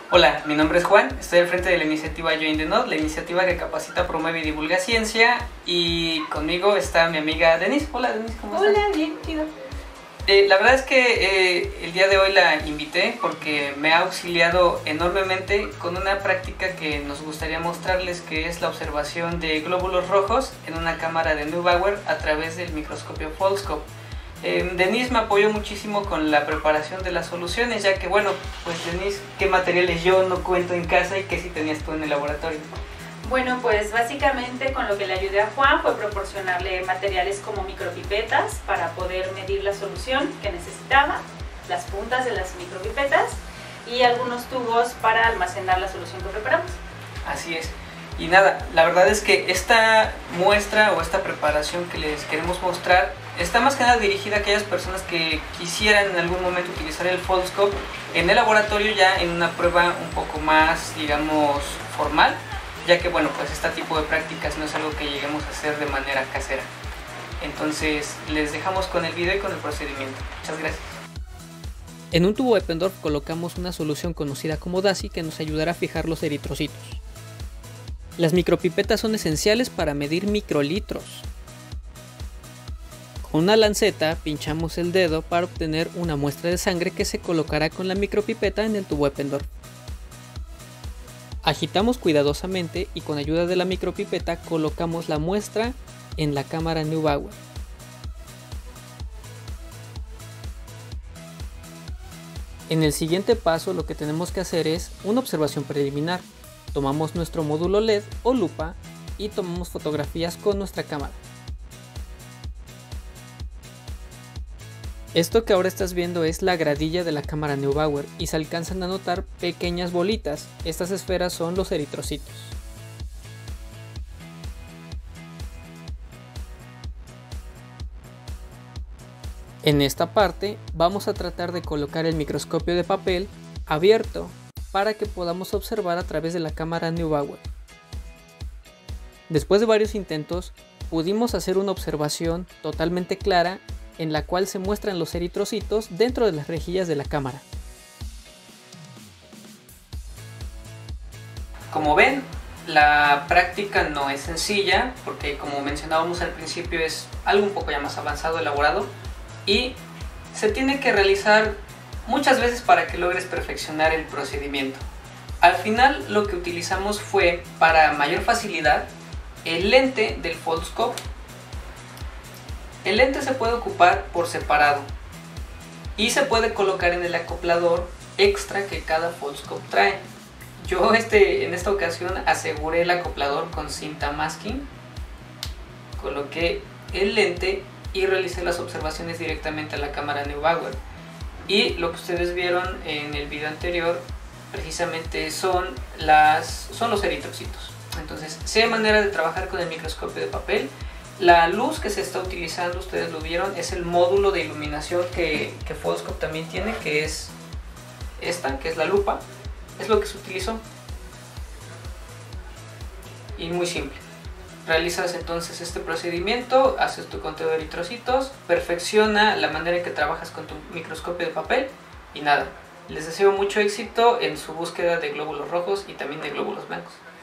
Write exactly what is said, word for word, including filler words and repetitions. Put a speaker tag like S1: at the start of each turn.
S1: Hola, mi nombre es Juan, estoy al frente de la iniciativa Join the Knot, la iniciativa que capacita, promueve y divulga ciencia, y conmigo está mi amiga Denise. Hola Denise, ¿cómo estás?
S2: Hola, bien, chido.
S1: Eh, la verdad es que eh, el día de hoy la invité porque me ha auxiliado enormemente con una práctica que nos gustaría mostrarles, que es la observación de glóbulos rojos en una cámara de Neubauer a través del microscopio Foldscope. Eh, Denise me apoyó muchísimo con la preparación de las soluciones, ya que bueno, pues Denise, ¿qué materiales yo no cuento en casa y qué sí tenías tú en el laboratorio?
S2: Bueno, pues básicamente con lo que le ayudé a Juan fue proporcionarle materiales como micropipetas para poder medir la solución que necesitaba, las puntas de las micropipetas y algunos tubos para almacenar la solución que preparamos.
S1: Así es. Y nada, la verdad es que esta muestra o esta preparación que les queremos mostrar está más que nada dirigida a aquellas personas que quisieran en algún momento utilizar el Foldscope en el laboratorio, ya en una prueba un poco más, digamos, formal, ya que bueno, pues este tipo de prácticas no es algo que lleguemos a hacer de manera casera. Entonces les dejamos con el video y con el procedimiento. Muchas gracias.
S3: En un tubo Eppendorf colocamos una solución conocida como DASI que nos ayudará a fijar los eritrocitos. Las micropipetas son esenciales para medir microlitros. Con una lanceta pinchamos el dedo para obtener una muestra de sangre que se colocará con la micropipeta en el tubo Eppendorf. Agitamos cuidadosamente y con ayuda de la micropipeta colocamos la muestra en la cámara Neubauer. En el siguiente paso lo que tenemos que hacer es una observación preliminar. Tomamos nuestro módulo L E D o lupa y tomamos fotografías con nuestra cámara. Esto que ahora estás viendo es la gradilla de la cámara Neubauer y se alcanzan a notar pequeñas bolitas. Estas esferas son los eritrocitos. En esta parte vamos a tratar de colocar el microscopio de papel abierto para que podamos observar a través de la cámara Neubauer. Después de varios intentos pudimos hacer una observación totalmente clara en la cual se muestran los eritrocitos dentro de las rejillas de la cámara.
S1: Como ven, la práctica no es sencilla porque, como mencionábamos al principio, es algo un poco ya más avanzado, elaborado, y se tiene que realizar muchas veces para que logres perfeccionar el procedimiento. Al final lo que utilizamos fue, para mayor facilidad, el lente del Foldscope. El lente se puede ocupar por separado y se puede colocar en el acoplador extra que cada Foldscope trae. Yo este, en esta ocasión aseguré el acoplador con cinta masking, coloqué el lente y realicé las observaciones directamente a la cámara Neubauer. Y lo que ustedes vieron en el video anterior precisamente son, las, son los eritrocitos. Entonces, si hay manera de trabajar con el microscopio de papel. La luz que se está utilizando, ustedes lo vieron, es el módulo de iluminación que, que Foldscope también tiene, que es esta, que es la lupa. Es lo que se utilizó. Y muy simple. Realizas entonces este procedimiento, haces tu conteo de eritrocitos, perfecciona la manera en que trabajas con tu microscopio de papel y nada. Les deseo mucho éxito en su búsqueda de glóbulos rojos y también de glóbulos blancos.